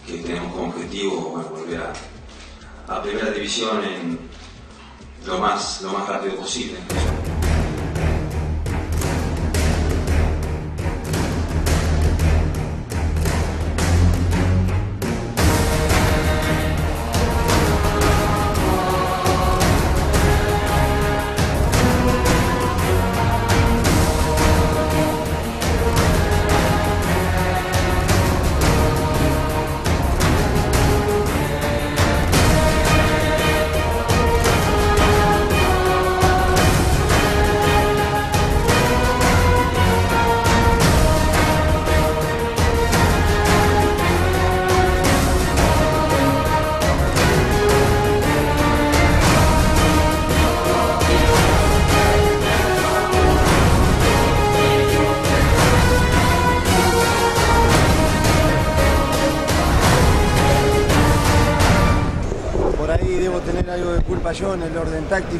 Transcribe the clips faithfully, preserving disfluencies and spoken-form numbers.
que tenemos como objetivo, bueno, volver a, a primera división en lo más, lo más rápido posible. Por ahí debo tener algo de culpa yo en el orden táctico.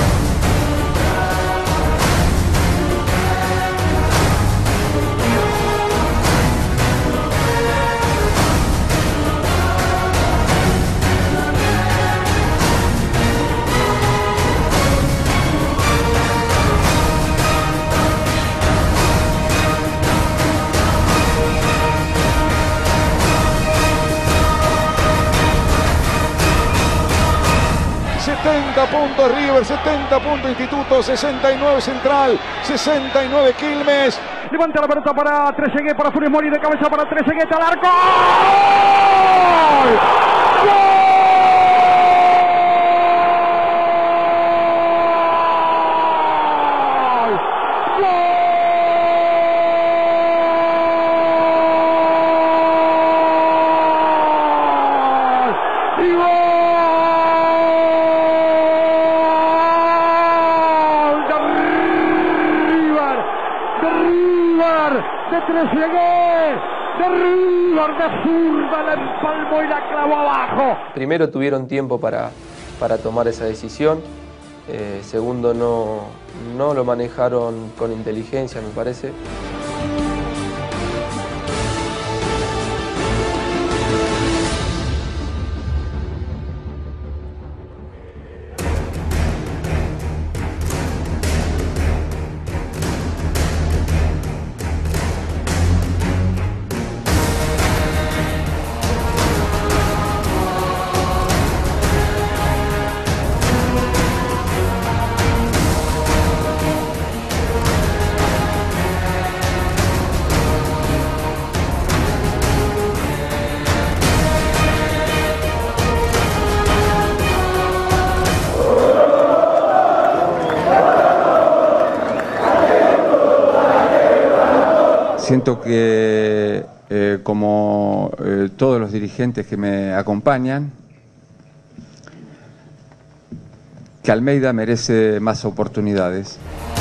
setenta puntos River, setenta puntos Instituto, sesenta y nueve Central, sesenta y nueve Quilmes. Levanta la pelota para Trezeguet, para Funes Mori, de cabeza para Trezeguet, al arco. ¡Gol! ¡Gol! De Trezeguet, de River, de zurda, la empalmó y la clavó abajo. Primero tuvieron tiempo para, para tomar esa decisión, eh, segundo no, no lo manejaron con inteligencia, me parece. Siento que, eh, como eh, todos los dirigentes que me acompañan, que Almeida merece más oportunidades.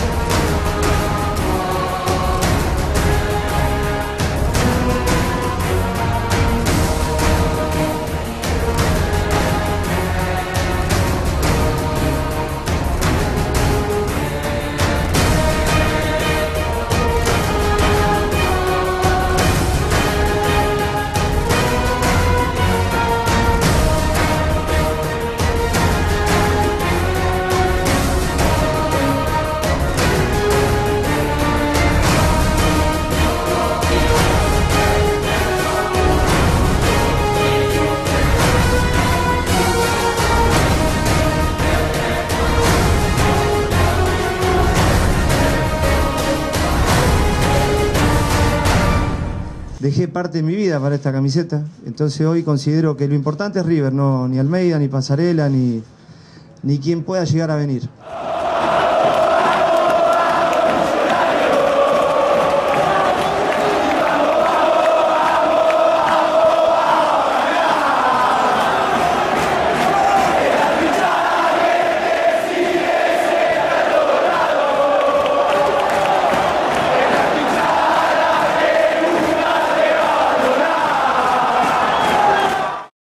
Dejé parte de mi vida para esta camiseta, entonces hoy considero que lo importante es River, no ni Almeida, ni Pasarela, ni, ni quien pueda llegar a venir.